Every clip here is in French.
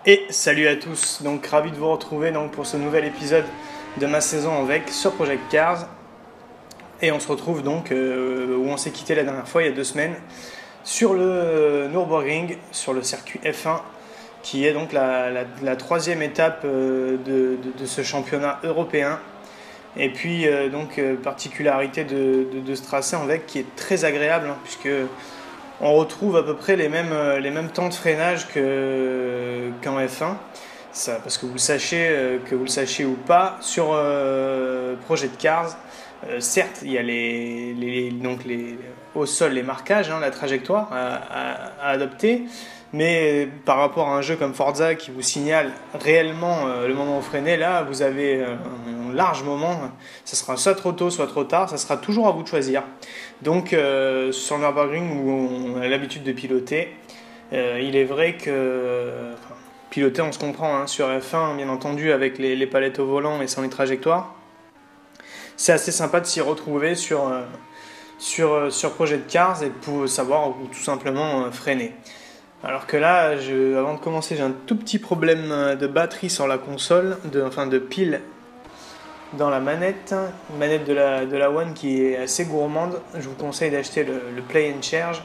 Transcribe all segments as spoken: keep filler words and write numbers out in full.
Et salut à tous, donc ravi de vous retrouver donc, pour ce nouvel épisode de ma saison en V E C sur Project Cars. Et on se retrouve donc euh, où on s'est quitté la dernière fois, il y a deux semaines, sur le Nürburgring, sur le circuit F un, qui est donc la, la, la troisième étape euh, de, de, de ce championnat européen. Et puis, euh, donc, euh, particularité de, de, de ce tracé en V E C qui est très agréable, hein, puisque on retrouve à peu près les mêmes, les mêmes temps de freinage que, qu'en F un. Ça, parce que vous le sachiez, euh, que vous le sachiez ou pas, sur euh, Project Cars, euh, certes, il y a les, les, donc les, au sol les marquages, hein, la trajectoire à, à, à adopter, mais par rapport à un jeu comme Forza qui vous signale réellement euh, le moment où vous freinez, là, vous avez un, un large moment, ça sera soit trop tôt, soit trop tard, ça sera toujours à vous de choisir. Donc, euh, sur le Nürburgring où on a l'habitude de piloter, euh, il est vrai que... Enfin, piloter, on se comprend, hein, sur F un, bien entendu, avec les, les palettes au volant et sans les trajectoires. C'est assez sympa de s'y retrouver sur, euh, sur, sur Project Cars et pour savoir ou tout simplement euh, freiner. Alors que là, je, avant de commencer, j'ai un tout petit problème de batterie sur la console, de, enfin de pile dans la manette, une manette de la, de la One qui est assez gourmande. Je vous conseille d'acheter le, le Play and Charge,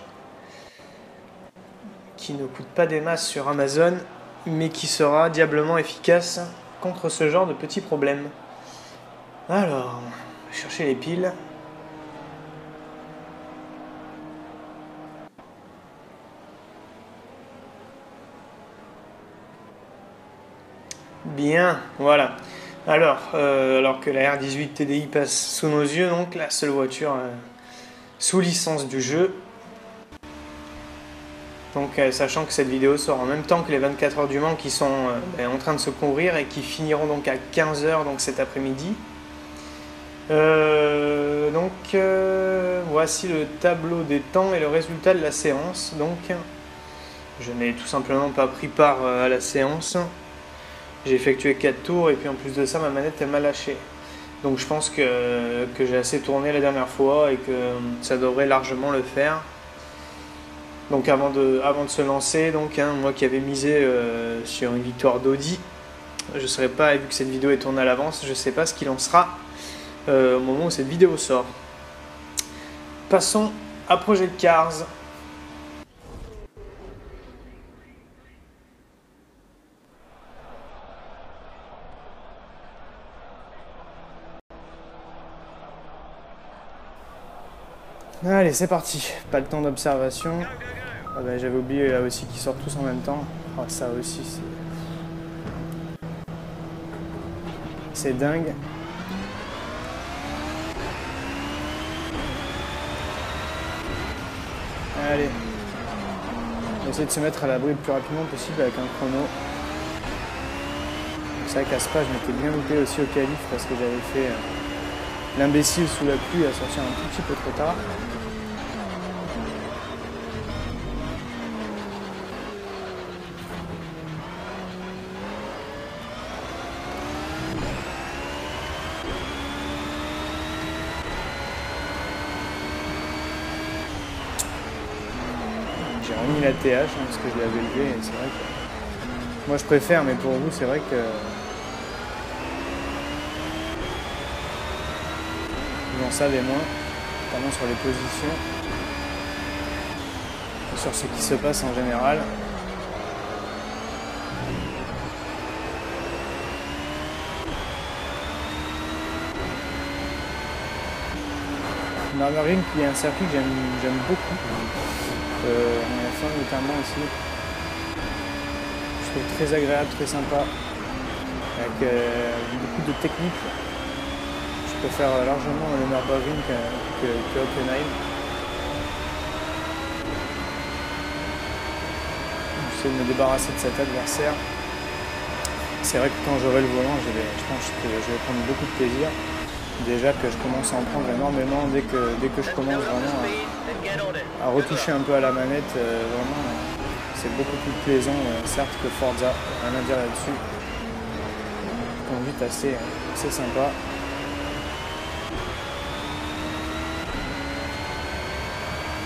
qui ne coûte pas des masses sur Amazon, mais qui sera diablement efficace contre ce genre de petits problèmes. Alors, on va chercher les piles. Bien, voilà. Alors, euh, alors que la R dix-huit T D I passe sous nos yeux, donc la seule voiture euh, sous licence du jeu. Donc, euh, sachant que cette vidéo sort en même temps que les vingt-quatre heures du Mans qui sont euh, ben, en train de se couvrir et qui finiront donc à quinze heures donc cet après-midi. Euh, donc, euh, voici le tableau des temps et le résultat de la séance. Donc, je n'ai tout simplement pas pris part euh, à la séance. J'ai effectué quatre tours et puis en plus de ça, ma manette elle m'a lâché. Donc, je pense que, que j'ai assez tourné la dernière fois et que ça devrait largement le faire. Donc avant de, avant de se lancer, donc, hein, moi qui avais misé euh, sur une victoire d'Audi, je ne saurais pas, vu que cette vidéo est tournée à l'avance, je ne sais pas ce qu'il en sera euh, au moment où cette vidéo sort. Passons à Project Cars. Allez, c'est parti. Pas le temps d'observation. Ah bah, j'avais oublié là aussi qu'ils sortent tous en même temps. Oh, ça aussi, c'est... C'est dingue. Allez. On va essayer de se mettre à l'abri le plus rapidement possible avec un chrono. C'est vrai qu'à Spa, je m'étais bien loupé aussi au qualif parce que j'avais fait euh, l'imbécile sous la pluie à sortir un tout petit peu trop tard. J'ai remis la T H hein, parce que je l'avais levé et c'est vrai que moi je préfère, mais pour vous c'est vrai que vous en savez moins, notamment sur les positions et sur ce qui se passe en général. Nürburgring qui est un circuit que j'aime beaucoup. Euh, en F un notamment aussi. Je trouve très agréable, très sympa, avec euh, beaucoup de technique. Je préfère largement le Nürburgring que, que, que Hockenheim. J'essaie de me débarrasser de cet adversaire. C'est vrai que quand j'aurai le volant, je, vais, je pense que je vais prendre beaucoup de plaisir. Déjà que je commence à en prendre énormément dès que, dès que je commence vraiment à, à retoucher un peu à la manette, euh, vraiment c'est beaucoup plus plaisant, euh, certes que Forza, rien à dire là-dessus. Conduite assez, assez sympa.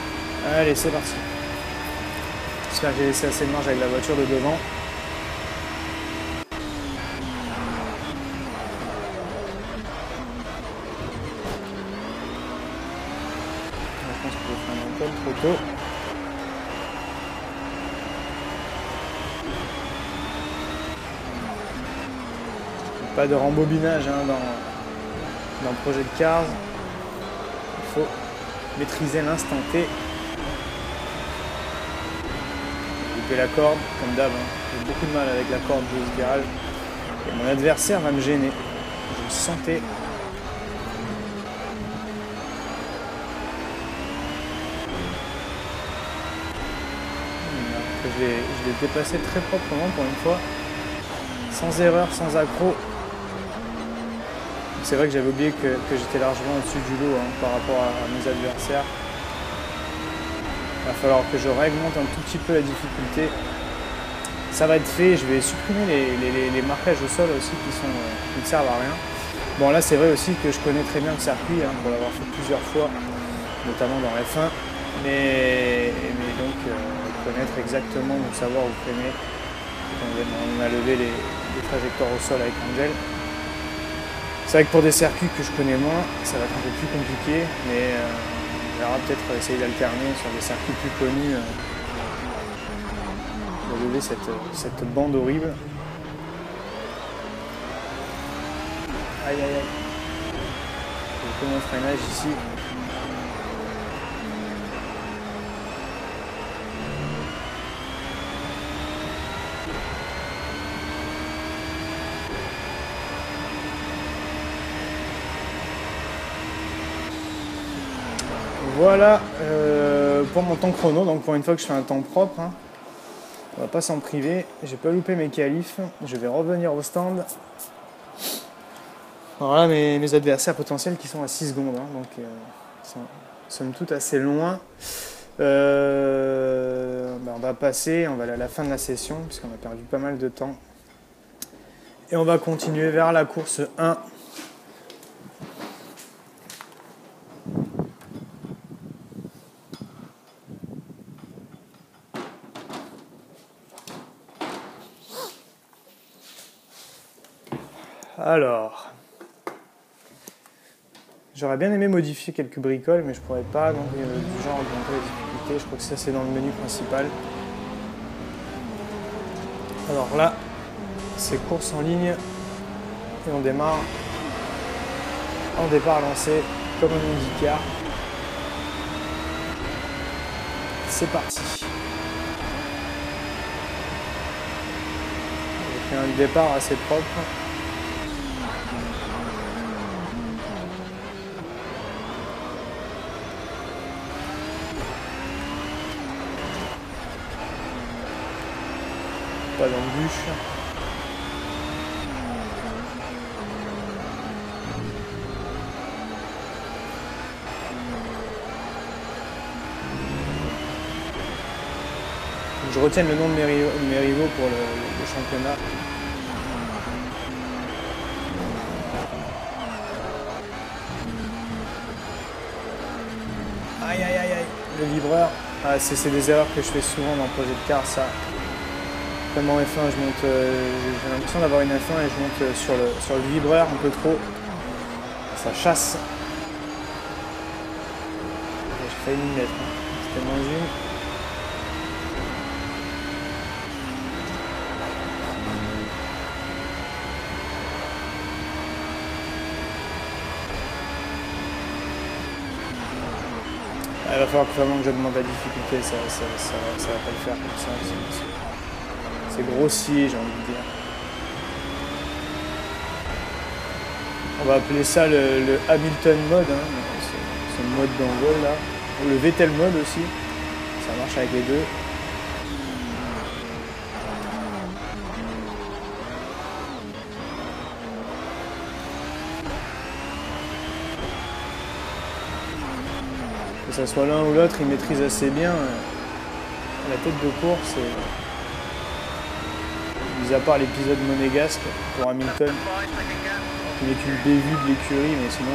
Allez, c'est parti. J'espère que j'ai laissé assez de marge avec la voiture de devant. poteau. Pas de rembobinage hein, dans, dans Project Cars. Il faut maîtriser l'instant T. Couper la corde, comme d'hab. Hein. J'ai beaucoup de mal avec la corde de ce virage. Et mon adversaire va me gêner. Je le sentais. Je l'ai dépassé très proprement pour une fois. Sans erreur, sans accro. C'est vrai que j'avais oublié que, que j'étais largement au-dessus du lot hein, par rapport à, à mes adversaires. Il va falloir que je réglemente un tout petit peu la difficulté. Ça va être fait, je vais supprimer les, les, les marquages au sol aussi qui, sont, euh, qui ne servent à rien. Bon là c'est vrai aussi que je connais très bien le circuit hein, pour l'avoir fait plusieurs fois, notamment dans F un. Mais, mais donc euh, connaître exactement, donc savoir où freiner. On a levé les, les trajectoires au sol avec Angel. C'est vrai que pour des circuits que je connais moins, ça va être un peu plus compliqué, mais euh, on verra peut-être essayer d'alterner sur des circuits plus connus, euh, de lever cette, cette bande horrible. Aïe aïe aïe. J'ai fait mon freinage ici. Voilà euh, pour mon temps chrono, donc pour une fois que je fais un temps propre, hein, on va pas s'en priver, j'ai pas loupé mes qualifs, je vais revenir au stand. Voilà mes, mes adversaires potentiels qui sont à six secondes, hein, donc euh, sont somme toute assez loin. Euh, ben on va passer, on va aller à la fin de la session, puisqu'on a perdu pas mal de temps. Et on va continuer vers la course un. Alors, j'aurais bien aimé modifier quelques bricoles, mais je pourrais pas, donc euh, du genre augmenter la difficulté. Je crois que ça c'est dans le menu principal. Alors là, c'est course en ligne et on démarre en départ lancé comme un IndyCar. C'est parti. J'ai fait un départ assez propre. Pas d'embûche. Je retiens le nom de mes rivaux, mes rivaux pour le, le championnat. Aïe aïe aïe aïe, le vibreur. Ah, c'est des erreurs que je fais souvent dans Project Cars, ça. Comme en F un, je monte, euh, j'ai l'impression d'avoir une F un et je monte sur le, sur le vibreur un peu trop. Ça chasse. J'ai failli m'y mettre. Hein. C'était moins une. Il va falloir que vraiment que j'augmente la difficulté, ça, ça, ça, ça va pas le faire comme ça. C'est grossier, j'ai envie de dire. On va appeler ça le, le Hamilton mode, hein. C'est le mode d'envol là. Le Vettel mode aussi, ça marche avec les deux. Que ce soit l'un ou l'autre, il maîtrise assez bien la tête de course. Et, mis à part l'épisode monégasque pour Hamilton, il n'est qu'une bévue de l'écurie, mais sinon.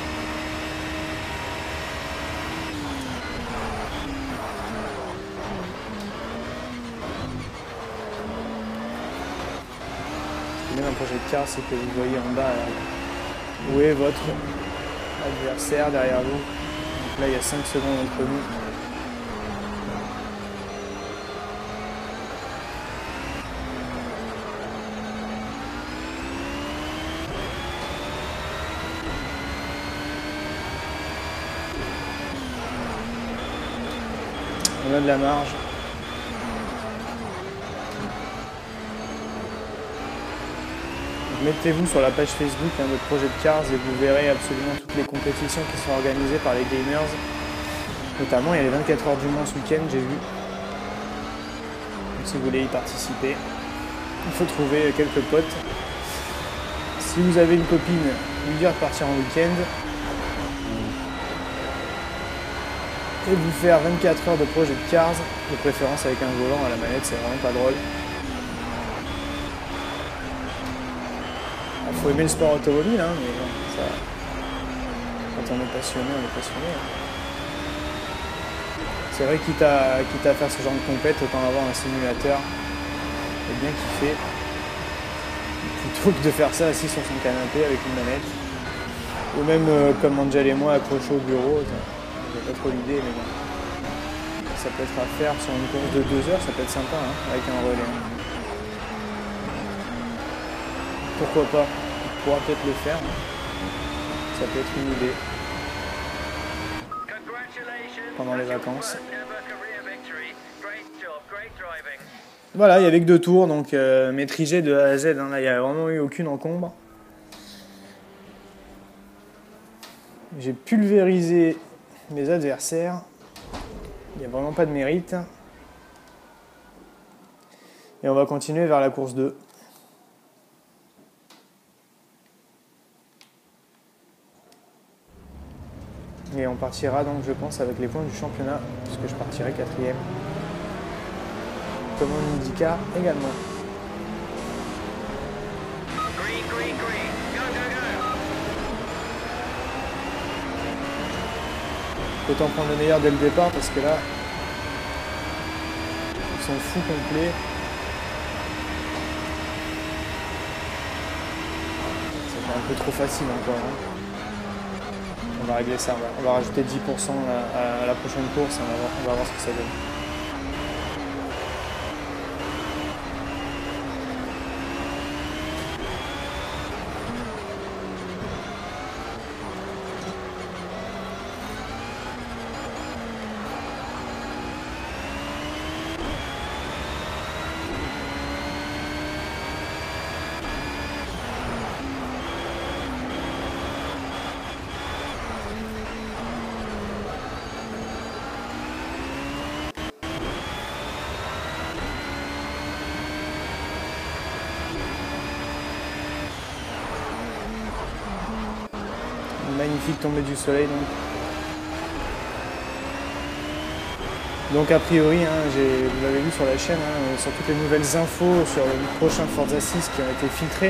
Ce qui est bien dans Project Cars, c'est que vous voyez en bas où est votre adversaire derrière vous. Donc là, il y a cinq secondes entre nous. On a de la marge. Mettez-vous sur la page Facebook hein, de Project Cars et vous verrez absolument toutes les compétitions qui sont organisées par les gamers. Notamment, il y a les vingt-quatre heures du Mans ce week-end, j'ai vu. Donc, si vous voulez y participer, il faut trouver quelques potes. Si vous avez une copine, lui dire de partir en week-end. Et vous faire vingt-quatre heures de Project Cars, de préférence avec un volant à la manette, c'est vraiment pas drôle. Il faut aimer le sport automobile, hein, mais bon, ça, quand on est passionné, on est passionné. Hein. C'est vrai, quitte à, quitte à faire ce genre de compète, autant avoir un simulateur et bien kiffer, plutôt que de faire ça assis sur son canapé avec une manette. Ou même euh, comme Angel et moi accrochés au bureau, j'ai pas trop l'idée, mais bon. Ça peut être à faire sur une course de deux heures, ça peut être sympa, hein, avec un relais. Pourquoi pas? On pourra peut-être le faire. Ça peut être une idée. Pendant les vacances. Voilà, il n'y avait que deux tours, donc euh, maîtrisé de A à Z. Hein, là, il n'y a vraiment eu aucune encombre. J'ai pulvérisé mes adversaires. Il n'y a vraiment pas de mérite. Et on va continuer vers la course deux. Et on partira donc, je pense, avec les points du championnat, puisque je partirai quatrième. Comme en IndyCar également. Green, green, green. Go, go, go. Autant prendre le meilleur dès le départ, parce que là, ils sont fous complets. C'est un peu trop facile encore. Hein. On va régler ça, on va, on va rajouter dix pour cent à, à la prochaine course, on va, voir, on va voir ce que ça donne. Magnifique tombée du soleil donc. Donc a priori, hein, vous l'avez vu sur la chaîne, hein, sur toutes les nouvelles infos sur le prochain Forza six qui ont été filtrées,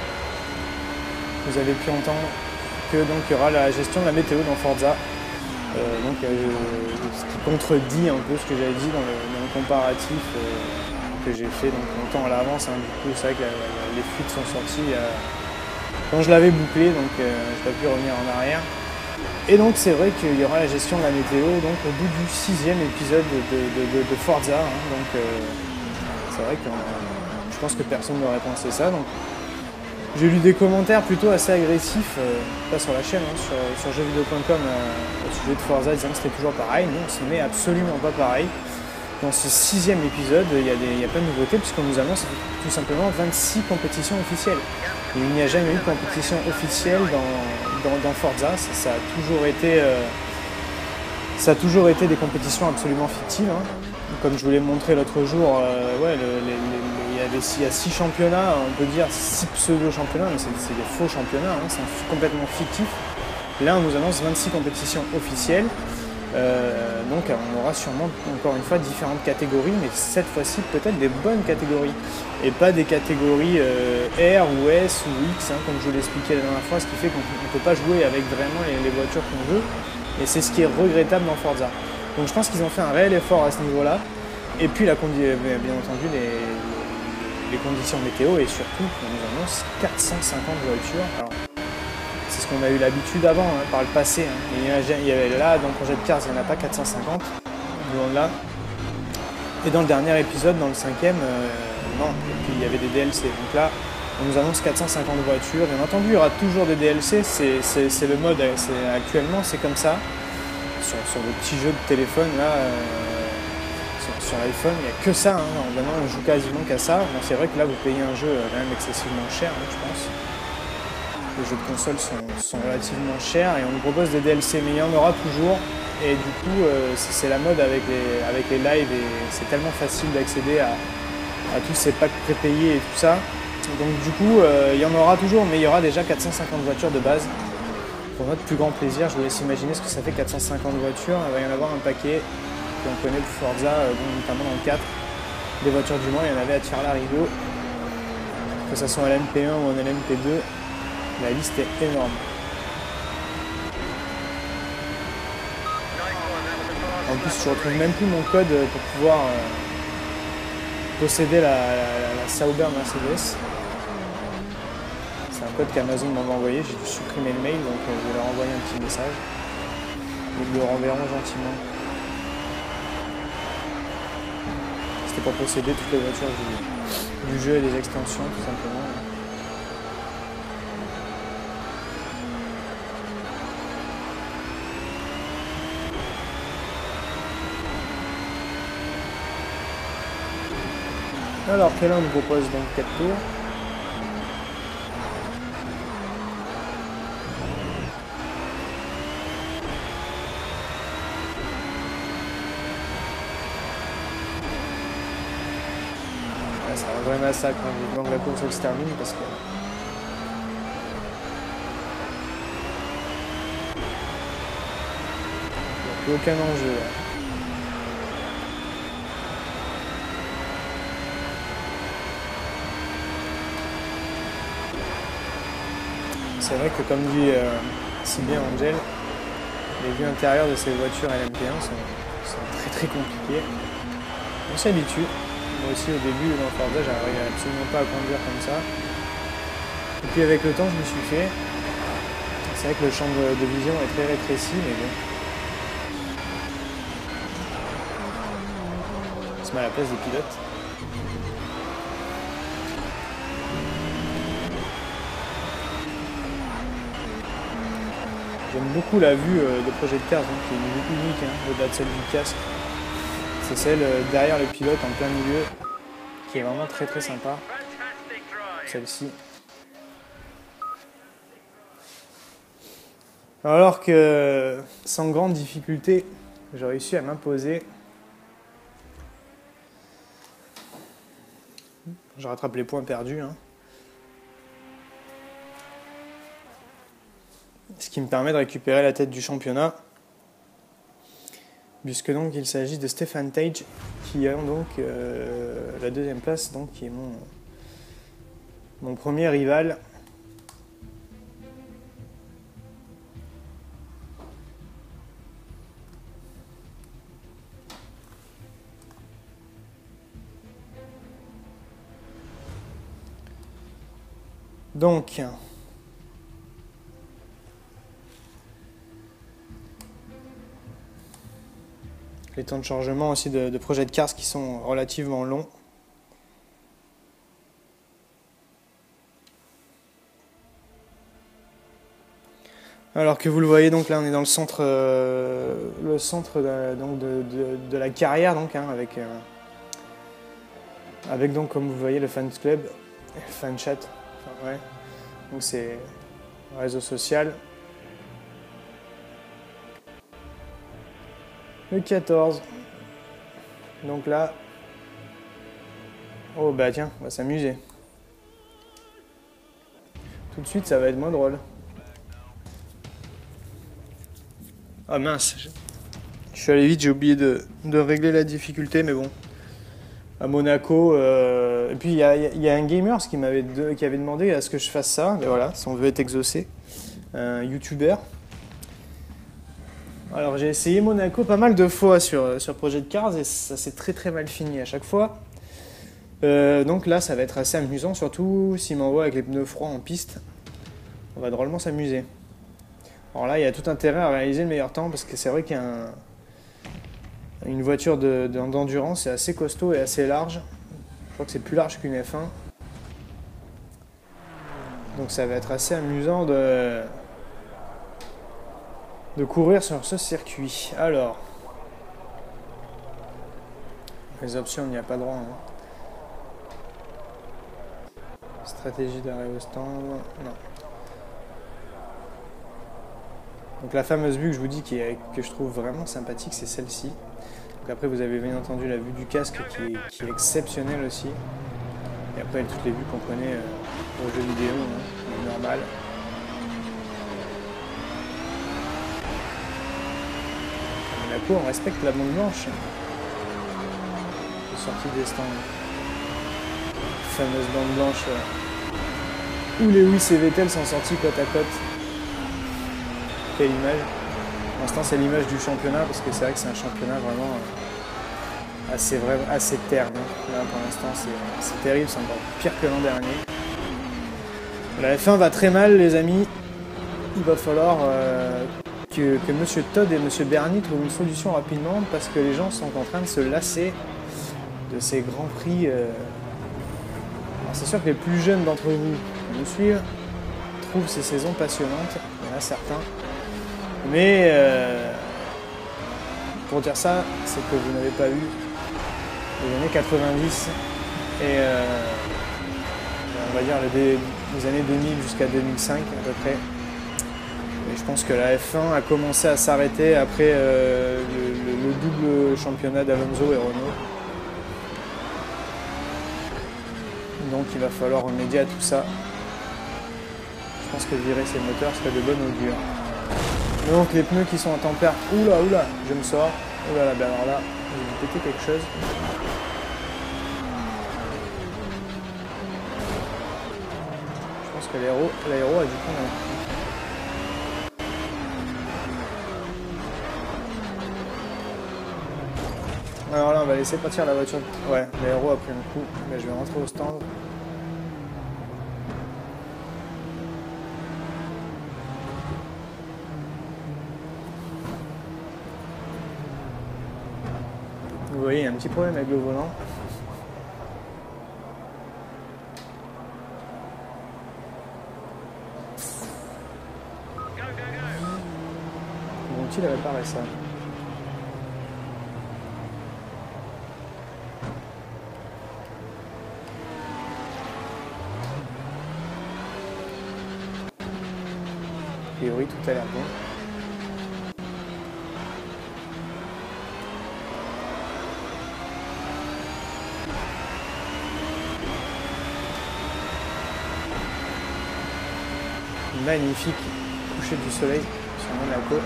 vous avez pu entendre que donc il y aura la gestion de la météo dans Forza. Euh, donc euh, ce qui contredit un peu ce que j'avais dit dans le, dans le comparatif euh, que j'ai fait donc longtemps à l'avance. Hein, du coup c'est vrai que la, la, les fuites sont sorties. Euh, Quand je l'avais bouclé, donc euh, je n'ai pas pu revenir en arrière. Et donc c'est vrai qu'il y aura la gestion de la météo donc au bout du sixième épisode de, de, de, de Forza. Hein, donc euh, c'est vrai que euh, je pense que personne n'aurait pensé ça. Donc j'ai lu des commentaires plutôt assez agressifs, euh, pas sur la chaîne, hein, sur, sur jeux vidéo point com euh, au sujet de Forza, disant que c'était toujours pareil. Non, ce n'est absolument pas pareil. Dans ce sixième épisode, il y, a des, il y a plein de nouveautés puisqu'on nous annonce tout simplement vingt-six compétitions officielles. Et il n'y a jamais eu de compétition officielle dans, dans, dans Forza. Ça, ça, a toujours été, euh, ça a toujours été des compétitions absolument fictives. Hein. Comme je vous l'ai montré l'autre jour, euh, ouais, le, les, les, il, y a des, il y a six championnats, on peut dire six pseudo-championnats, mais c'est des faux championnats, hein, c'est complètement fictif. Là, on nous annonce vingt-six compétitions officielles. Euh, donc on aura sûrement encore une fois différentes catégories, mais cette fois-ci peut-être des bonnes catégories et pas des catégories euh, R ou S ou X, hein, comme je vous l'expliquais la dernière fois, ce qui fait qu'on ne peut pas jouer avec vraiment les, les voitures qu'on veut, et c'est ce qui est regrettable dans Forza. Donc je pense qu'ils ont fait un réel effort à ce niveau-là, et puis la bien entendu les, les conditions météo, et surtout on nous annonce quatre cent cinquante voitures. Alors, c'est ce qu'on a eu l'habitude avant, hein, par le passé. Hein. Il, y a, il y avait là, dans Project Cars, il n'y en a pas quatre cent cinquante, loin de là. Et dans le dernier épisode, dans le cinquième, euh, non. Et puis il y avait des D L C. Donc là, on nous annonce quatre cent cinquante voitures. Bien entendu, il y aura toujours des D L C. C'est le mode, actuellement, c'est comme ça. Sur, sur le petit jeu de téléphone, là, euh, Sur, sur l'iPhone, il n'y a que ça. Hein. Maintenant, on joue quasiment qu'à ça. Bon, c'est vrai que là, vous payez un jeu quand même excessivement cher, hein, je pense. Les jeux de console sont, sont relativement chers et on nous propose des D L C, mais il y en aura toujours. Et du coup, euh, c'est la mode avec les, avec les lives et c'est tellement facile d'accéder à, à tous ces packs prépayés et tout ça. Donc du coup, euh, il y en aura toujours, mais il y aura déjà quatre cent cinquante voitures de base. Pour notre plus grand plaisir, je vous laisse imaginer ce que ça fait quatre cent cinquante voitures. Il va y en avoir un paquet que l'on connaît de Forza, euh, notamment dans le quatre. Des voitures du Mans, il y en avait à Tire-Larigot. Que ce soit en L M P un ou en L M P deux, la liste est énorme. En plus, je ne retrouve même plus mon code pour pouvoir euh, posséder la, la, la Sauber Mercedes. C'est un code qu'Amazon m'avait envoyé, j'ai dû supprimer le mail, donc euh, je vais leur envoyer un petit message. Ils me le renverront gentiment. C'était pour posséder toutes les voitures du, du jeu et des extensions, tout simplement. Alors que là on nous propose donc quatre tours. Ouais, c'est un vrai massacre, hein, vivement que la course elle se termine parce que il n'y a plus aucun enjeu. Là. C'est vrai que comme dit euh, si bien Angel, les vues intérieures de ces voitures L M P un sont, sont très très compliquées. On s'y habitue. Moi aussi au début dans Forza j'arrivais absolument pas à conduire comme ça. Et puis avec le temps je me suis fait. C'est vrai que le champ de, de vision est très rétréci, mais bon. On se met à la place des pilotes. J'aime beaucoup la vue de Project Cars, hein, qui est une vue unique, hein, au-delà de celle du casque. C'est celle derrière le pilote en plein milieu, qui est vraiment très très sympa. Celle-ci. Alors que, sans grande difficulté, j'ai réussi à m'imposer. Je rattrape les points perdus. Hein. Ce qui me permet de récupérer la tête du championnat, puisque donc il s'agit de Stefan Tage qui a donc euh, la deuxième place, donc qui est mon, mon premier rival. Donc les temps de chargement aussi de, de Project Cars qui sont relativement longs. Alors que vous le voyez, donc là on est dans le centre, euh, le centre de, donc de, de, de la carrière, donc, hein, avec, euh, avec donc comme vous voyez le fans club, fan chat, enfin, ouais. Donc c'est un réseau social. Le quatorze. Donc là, oh bah tiens, on va s'amuser. Tout de suite, ça va être moins drôle. Ah mince, je suis allé vite, j'ai oublié de, de régler la difficulté, mais bon. À Monaco, euh... et puis il y, y a un gamer qui m'avait de, qui avait demandé à ce que je fasse ça, mais voilà, si on veut être exaucé, un youtubeur. Alors j'ai essayé Monaco pas mal de fois sur, sur Project Cars et ça s'est très très mal fini à chaque fois. Euh, donc là ça va être assez amusant, surtout s'il m'envoie avec les pneus froids en piste. On va drôlement s'amuser. Alors là il y a tout intérêt à réaliser le meilleur temps parce que c'est vrai qu'une voiture de, de, d'endurance est assez costaud et assez large. Je crois que c'est plus large qu'une F un. Donc ça va être assez amusant de... de courir sur ce circuit. Alors, Les options, il n'y a pas droit. Hein. Stratégie d'arrêt au stand, non. Donc la fameuse vue que je vous dis qui est, que je trouve vraiment sympathique, c'est celle-ci. Donc après vous avez bien entendu la vue du casque qui est, qui est exceptionnelle aussi. Et après toutes les vues qu'on connaît euh, aux jeux vidéo, hein, normal. À Monaco, on respecte la bande blanche. De sortie des stands. La fameuse bande blanche euh, où Lewis et Vettel sont sortis côte à côte. Quelle image. Pour l'instant c'est l'image du championnat parce que c'est vrai que c'est un championnat vraiment euh, assez, vrai, assez terne. Hein. Là pour l'instant c'est terrible, c'est encore pire que l'an dernier. La F un va très mal les amis. Il va falloir euh, que, que Monsieur Todd et Monsieur Bernie trouvent une solution rapidement parce que les gens sont en train de se lasser de ces grands prix. Euh... C'est sûr que les plus jeunes d'entre vous qui nous suivent trouvent ces saisons passionnantes. Il y en a certains. Mais euh, pour dire ça, c'est que vous n'avez pas eu les années quatre-vingt-dix et euh, on va dire les, les années deux mille jusqu'à deux mille cinq à peu près. Et je pense que la F un a commencé à s'arrêter après euh, le, le, le double championnat d'Alonso et Renault. Donc il va falloir remédier à tout ça. Je pense que virer ces moteurs serait de bonne augure. Donc les pneus qui sont en tempère, oula oula, je me sors, oula là, ben alors là, je vais péter quelque chose. Je pense que l'aéro, l'aéro a dû prendre un coup. Alors là on va laisser partir la voiture, ouais, l'aéro a pris un coup, mais je vais rentrer au stand. Vous voyez, il y a un petit problème avec le volant. Vont-ils réparer ça? A priori, tout a l'air bon. Magnifique coucher du soleil sur Monaco.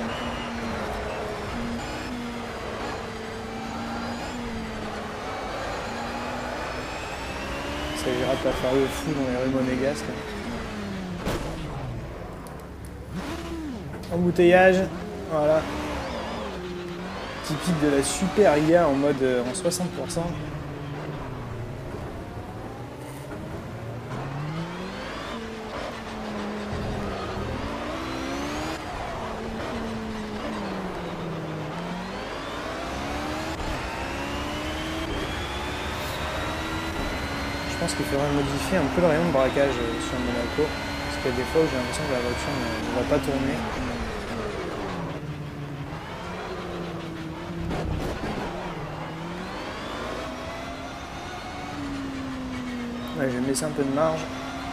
Il s'agira de pas faire le fou dans les rues monégasques. Embouteillage, voilà. Typique de la Super I A en mode euh, en soixante pour cent. Je pense qu'il faudrait modifier un peu le rayon de braquage sur Monaco, parce qu'il y a des fois où j'ai l'impression que la voiture ne va pas tourner. Ouais, je vais me laisser un peu de marge.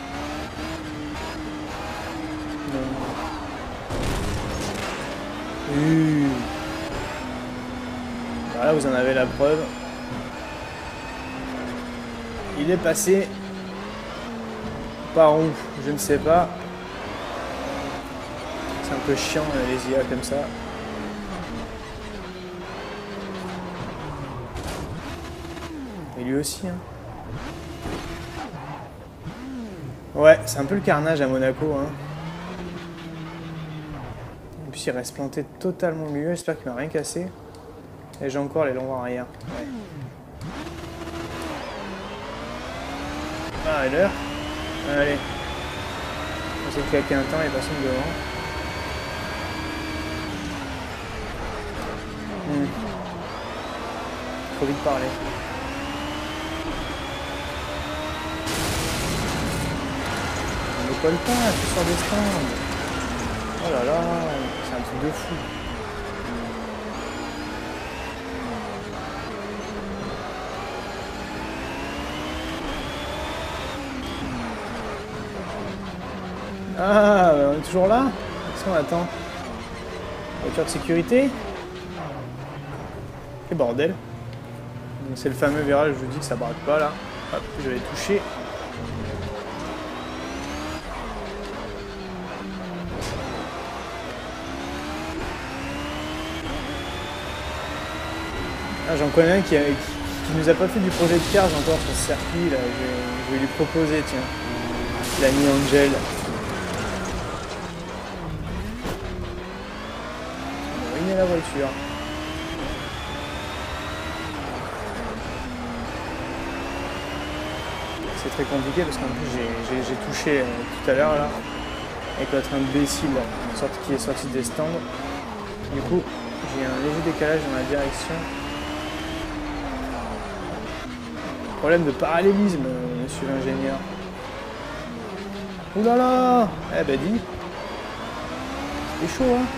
Euh... Voilà, vous en avez la preuve. Il est passé par où? Je ne sais pas. C'est un peu chiant les I A comme ça. Et lui aussi. Hein. Ouais, c'est un peu le carnage à Monaco. Hein. Et puis il reste planté totalement au milieu. J'espère qu'il m'a rien cassé. Et j'ai encore les longs arrière. Ouais. Ah, et l'heure. Allez. On s'est claqué un temps et personne devant. Hmm. Trop vite parler. On ne colle pas, tu sors des stands. Oh là là, c'est un truc de fou. Ah, on est toujours là? Qu'est-ce qu'on attend? Voiture de sécurité? Quel bordel. C'est le fameux virage, je vous dis que ça braque pas là. Hop, je vais toucher. Ah, j'en connais un qui, a, qui, qui nous a pas fait du projet de Cars encore sur ce circuit là. Je, je vais lui proposer, tiens. L'ami Angel. On va ruiner la voiture. C'est très compliqué parce qu'en plus j'ai touché euh, tout à l'heure là avec l'autre imbécile là, une sorte qui est sorti des stands. Du coup j'ai un léger décalage dans la direction. Problème de parallélisme, euh, monsieur l'ingénieur. Ouh là là. Eh ben dis. C'est chaud hein.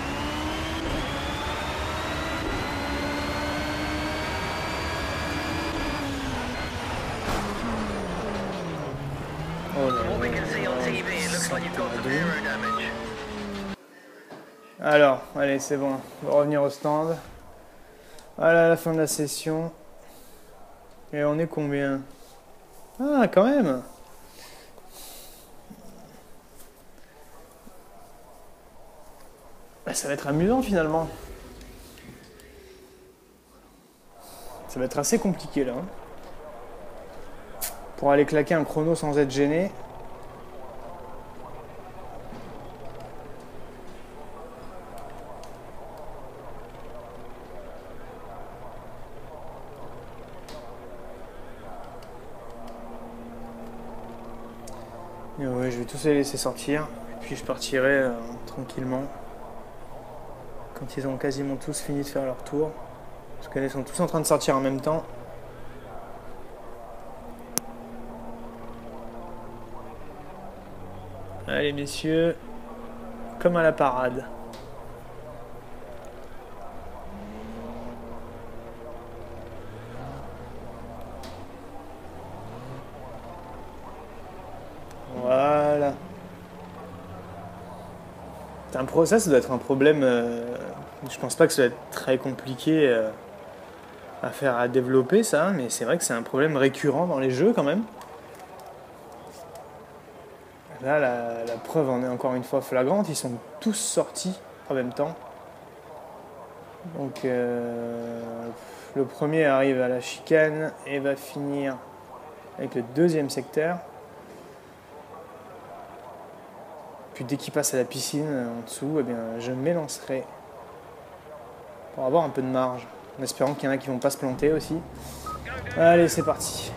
Alors, allez, c'est bon. On va revenir au stand. Voilà la fin de la session. Et on est combien? Ah, quand même. Bah, ça va être amusant finalement. Ça va être assez compliqué là. Hein. Pour aller claquer un chrono sans être gêné. Et ouais, je vais tous les laisser sortir. Et puis je partirai euh, tranquillement. Quand ils ont quasiment tous fini de faire leur tour. Parce qu'ils sont tous en train de sortir en même temps. Allez messieurs, comme à la parade. Voilà. C'est un pro, ça, ça doit être un problème. Euh, je pense pas que ça doit être très compliqué euh, à faire, à développer ça, mais c'est vrai que c'est un problème récurrent dans les jeux quand même. Là, la, la preuve en est encore une fois flagrante. Ils sont tous sortis en même temps. Donc, euh, le premier arrive à la chicane et va finir avec le deuxième secteur. Puis dès qu'il passe à la piscine en dessous, eh bien, je m'élancerai pour avoir un peu de marge. En espérant qu'il y en a qui vont pas se planter aussi. Allez, c'est parti.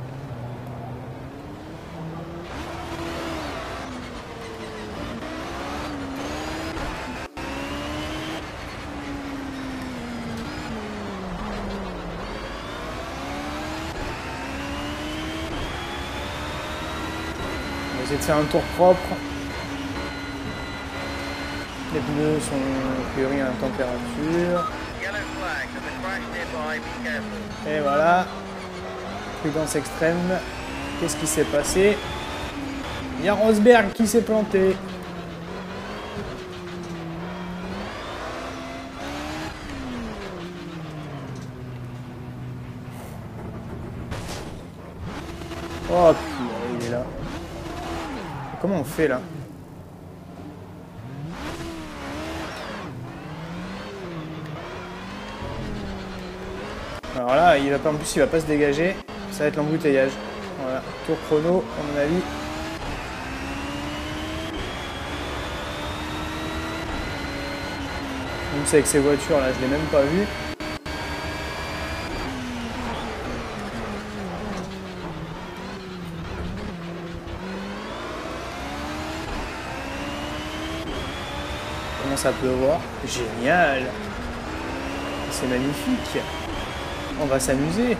On va essayer de faire un tour propre. Les pneus sont a priori à température. Et voilà. Prudence extrême. Qu'est-ce qui s'est passé? Il y a Rosberg qui s'est planté. Oh putain, il est là. Comment on fait là? Alors là, il va pas, en plus, il va pas se dégager. Ça va être l'embouteillage. Voilà, tour chrono, à mon avis. Même si avec ces voitures là, je l'ai même pas vu. Comment ça pleuvoir? Génial! C'est magnifique! On va s'amuser.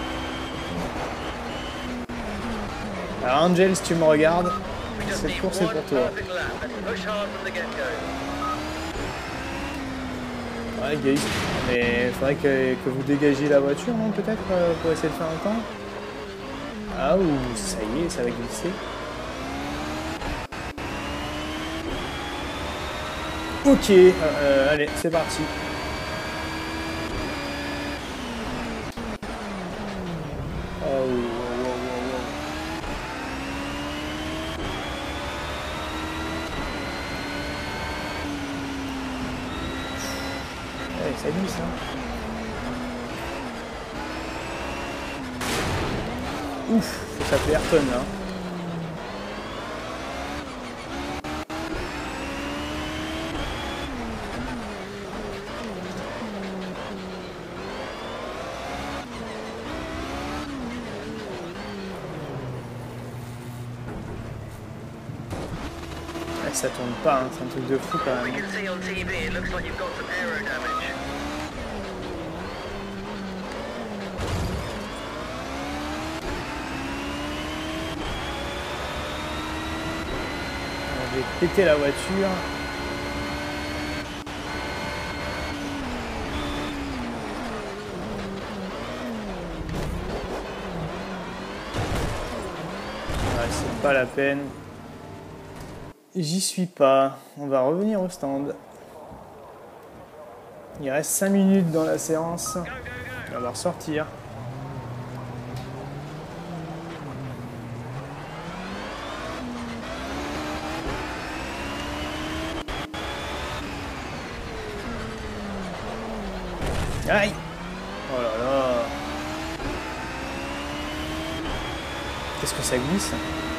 Alors Angel, si tu me regardes, cette course est pour toi. Ouais, Gaïs, mais il faudrait que, que vous dégagiez la voiture, non, peut-être, pour essayer de faire un temps. Ah, ouh, ça y est, ça va glisser. Ok, euh, allez, c'est parti. Oh, wow, wow, wow, wow. Allez, ça glisse, hein. Ouf, faut s'appeler Ayrton là. Ça tourne pas, hein. C'est un truc de fou quand même. On va péter la voiture. Ouais, c'est pas la peine. J'y suis pas. On va revenir au stand. Il reste cinq minutes dans la séance. On va ressortir. Aïe! Oh là là! Qu'est-ce que ça glisse?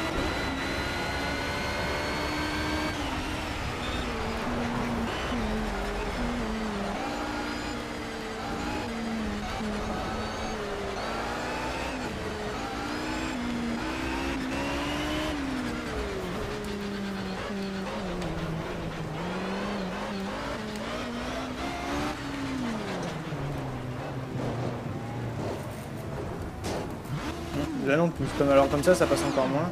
Là non plus, comme, alors comme ça, ça passe encore moins.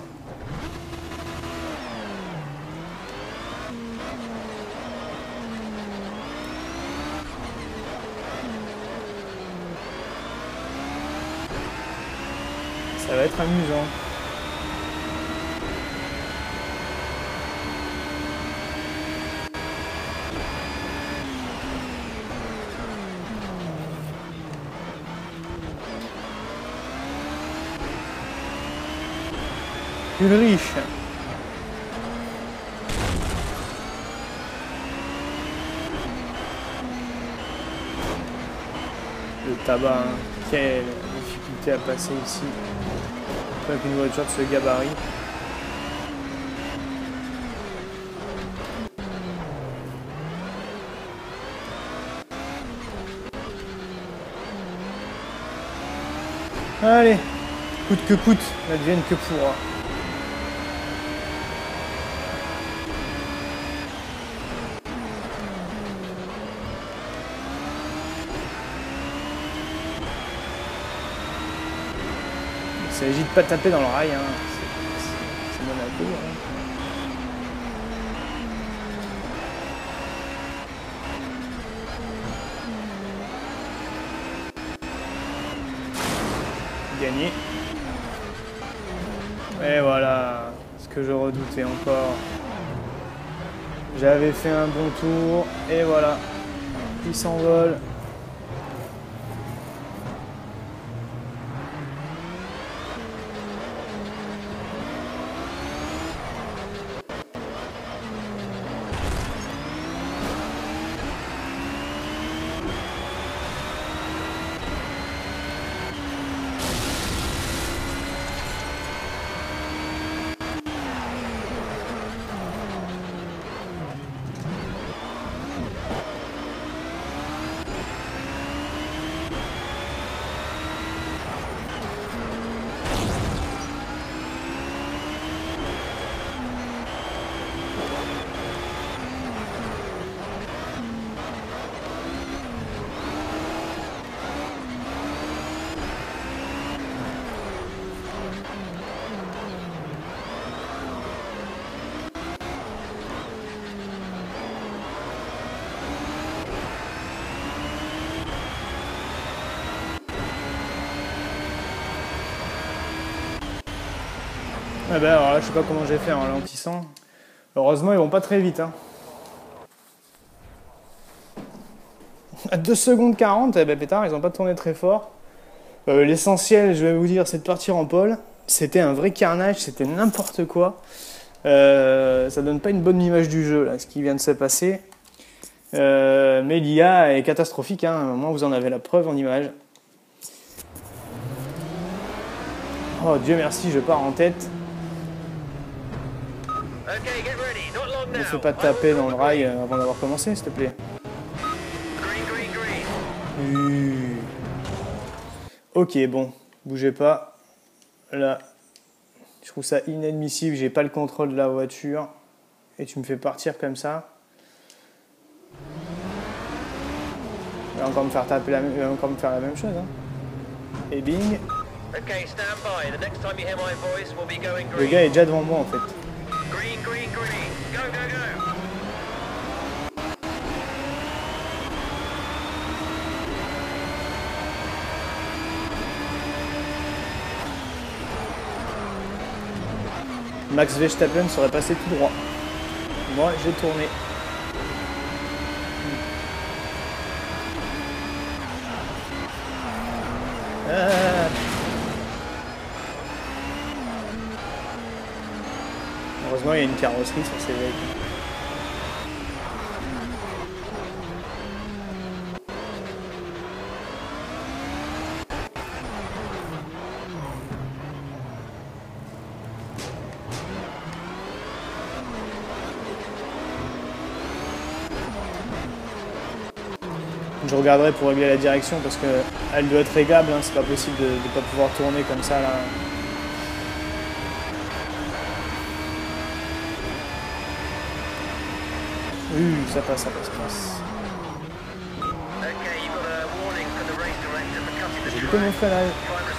Ça va être amusant. Ulrich. Le tabac, hein. Quelle difficulté à passer ici. Avec une voiture de ce gabarit. Allez, coûte que coûte, n'advienne que pourra. Il s'agit de pas taper dans le rail, hein. C'est Monaco. Hein. Gagné. Et voilà, ce que je redoutais encore. J'avais fait un bon tour, et voilà, il s'envole. Ah ben alors là, je sais pas comment j'ai fait en ralentissant. Heureusement, ils vont pas très vite. Hein. À deux secondes quarante, eh ben, pétard, ils n'ont pas tourné très fort. Euh, L'essentiel, je vais vous dire, c'est de partir en pole. C'était un vrai carnage, c'était n'importe quoi. Euh, ça donne pas une bonne image du jeu, là, ce qui vient de se passer. Euh, mais l'I A est catastrophique, hein. À un moment, vous en avez la preuve en image. Oh, Dieu merci, je pars en tête. Ne me fais pas taper dans le rail avant d'avoir commencé, s'il te plaît. Mmh. Ok, bon, bougez pas. Là, je trouve ça inadmissible, j'ai pas le contrôle de la voiture. Et tu me fais partir comme ça. Il va encore me faire taper la même, il va encore me faire la même chose, hein. Et bing. Le gars est déjà devant moi en fait. Green, green, green. Go, go, go. Max Verstappen serait passé tout droit. Moi, j'ai tourné. Ah. Heureusement, il y a une carrosserie sur ces véhicules. Je regarderai pour régler la direction parce qu'elle doit être réglable, hein. C'est pas possible de ne pas pouvoir tourner comme ça là. Oui, ça passe, ça passe, ça passe. J'ai loupé mon freinage.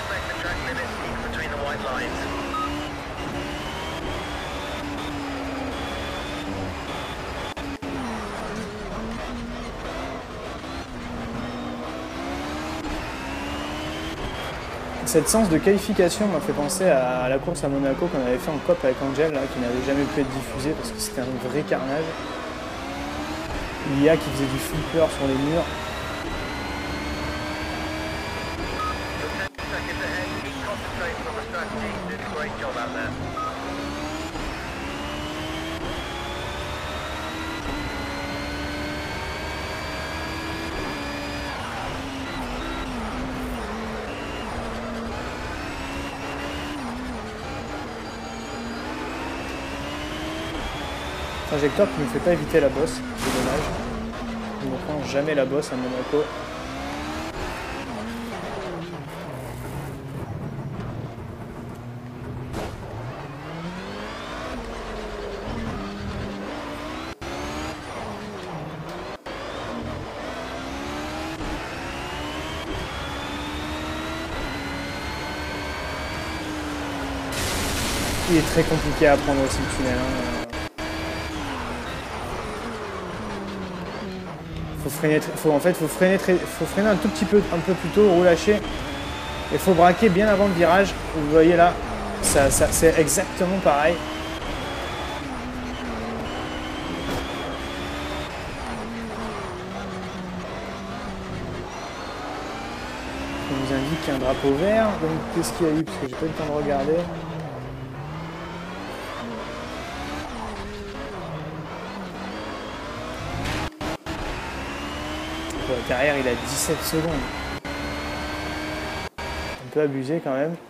Cette séance de qualification m'a fait penser à la course à Monaco qu'on avait fait en coop avec Angel, là, qui n'avait jamais pu être diffusée parce que c'était un vrai carnage. L'I A qui faisait du flipper sur les murs. Trajectoire qui ne me fait pas éviter la bosse, c'est dommage. On ne prend jamais la bosse à Monaco. Il est très compliqué à apprendre aussi le tunnel, hein. Faut freiner, faut, en fait, faut freiner, faut freiner un tout petit peu, un peu plus tôt, relâcher. Il faut braquer bien avant le virage. Vous voyez là, ça, ça, c'est exactement pareil. On nous indique qu'il y a un drapeau vert. Donc qu'est-ce qu'il y a eu? Parce que j'ai pas eu le temps de regarder. Derrière, il a dix-sept secondes. Un peu abusé quand même.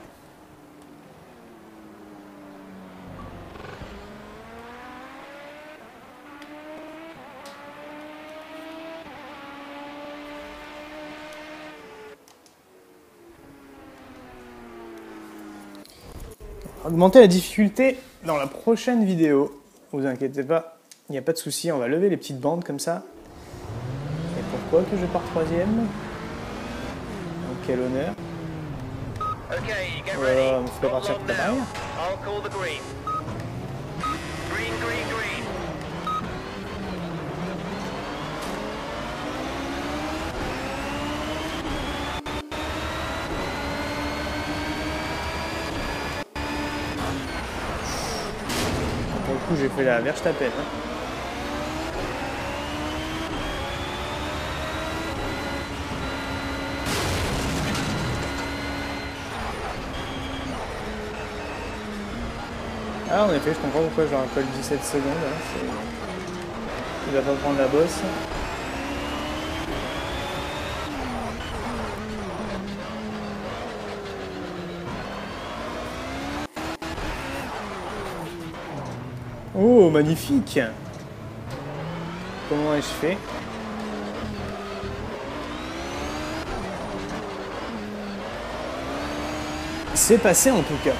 Augmenter la difficulté dans la prochaine vidéo. Vous inquiétez pas, il n'y a pas de souci. On va lever les petites bandes comme ça. Pourquoi que je pars troisième? Donc quel honneur. Voilà, on me fait partir tout pareil. Pour le coup j'ai fait la Verstappen. Hein. Ah, en effet, je comprends pourquoi je leur colle dix-sept secondes. Hein, il va pas prendre la bosse. Oh, magnifique! Comment ai-je fait? C'est passé en tout cas.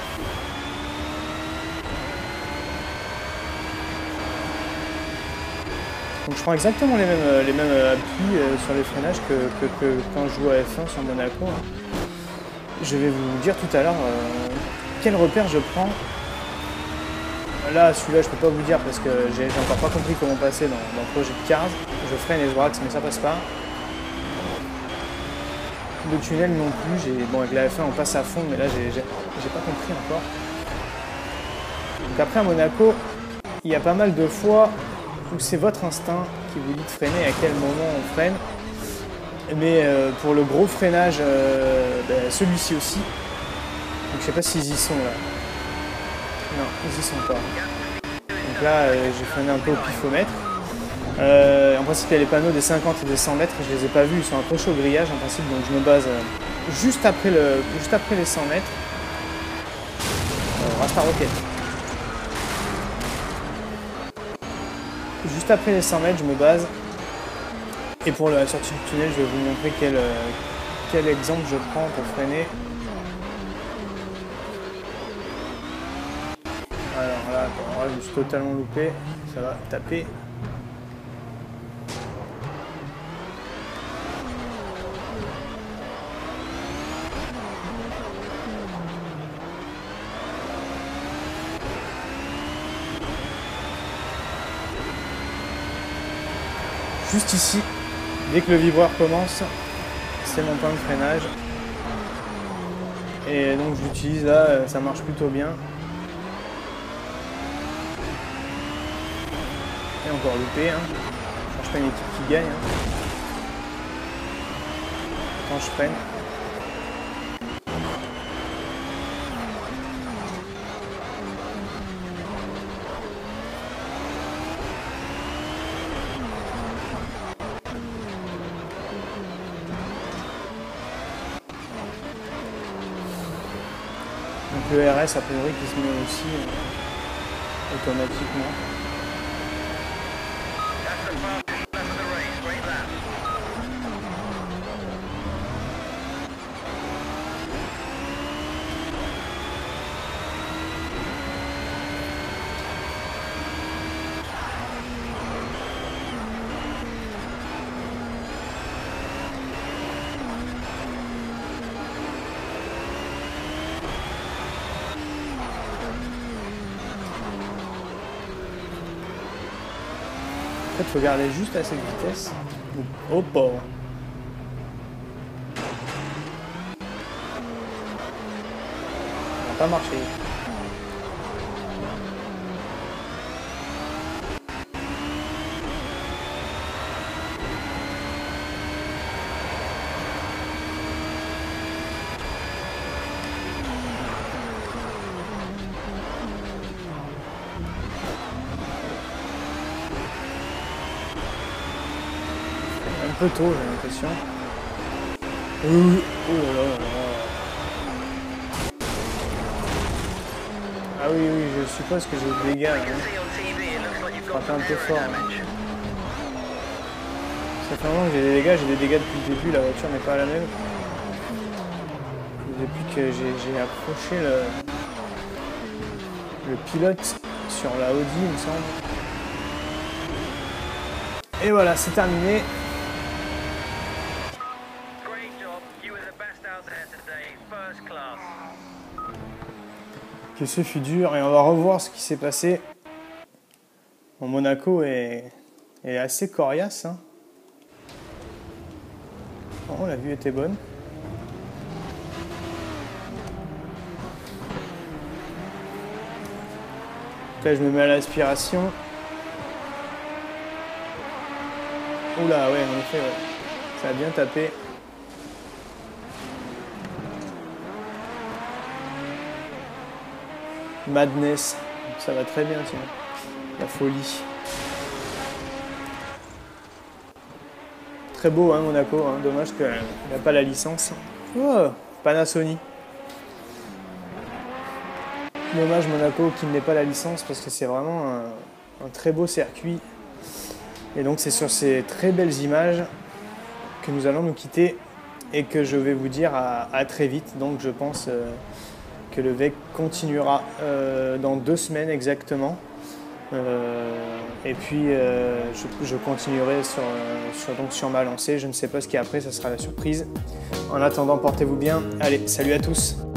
Donc je prends exactement les mêmes, les mêmes appuis sur les freinages que, que, que quand je joue à F un sur Monaco. Je vais vous dire tout à l'heure euh, quel repère je prends. Là, celui-là, je peux pas vous dire parce que j'ai encore pas compris comment passer dans, dans Project Cars. Je freine et je braque, mais ça passe pas. Le tunnel non plus. Bon, avec la F un, on passe à fond, mais là, j'ai pas compris encore. Donc après, à Monaco, il y a pas mal de fois où c'est votre instinct qui vous dit de freiner, à quel moment on freine. Mais euh, pour le gros freinage, euh, ben, celui-ci aussi. Donc je sais pas s'ils y sont là. Non, ils y sont pas. Donc là, euh, j'ai freiné un peu au pifomètre. Euh, en principe, il y a les panneaux des cinquante et des cent mètres. Je les ai pas vus, ils sont accrochés au grillage en principe. Donc je me base euh, juste, après le, juste après les cent mètres. Euh, Rasta Rocket. Juste après les cent mètres, je me base. Et pour la sortie du tunnel, je vais vous montrer quel, euh, quel exemple je prends pour freiner. Alors là, attends, là, je me suis totalement loupé. Ça va taper. Juste ici, dès que le vibreur commence, c'est mon point de freinage. Et donc je l'utilise là, ça marche plutôt bien. Et encore loupé, hein. Je cherche pas une équipe qui gagne. Hein. Quand je freine. Donc le R S a priori qui se met aussi euh, automatiquement. En fait, il faut garder juste à cette vitesse. Oh pauvre. Ça n'a pas marché. Un peu tôt, j'ai l'impression. Oh là là là là. Ah oui, oui, je suppose que j'ai des dégâts. Hein. Je frappe un peu fort. Hein. Ça fait un moment que j'ai des dégâts, j'ai des dégâts depuis le début, la voiture n'est pas la même. Depuis que j'ai approché le, le pilote sur la Audi, il me semble. Et voilà, c'est terminé. Que ce fut dur et on va revoir ce qui s'est passé. Bon, Monaco est, est assez coriace. Hein. Bon, la vue était bonne. Là, je me mets à l'aspiration. Oula, ouais, en effet, ouais. Ça a bien tapé. Madness, ça va très bien, tiens. La folie. Très beau, hein, Monaco. Hein. Dommage qu'il n'a pas la licence. Oh, Panasonic. Dommage Monaco qu'il n'ait pas la licence parce que c'est vraiment un, un très beau circuit. Et donc c'est sur ces très belles images que nous allons nous quitter et que je vais vous dire à, à très vite. Donc je pense euh, que le V E C continuera euh, dans deux semaines exactement. Euh, et puis euh, je, je continuerai sur, sur, donc sur ma lancée. Je ne sais pas ce qu'il y a après, ça sera la surprise. En attendant, portez-vous bien. Allez, salut à tous!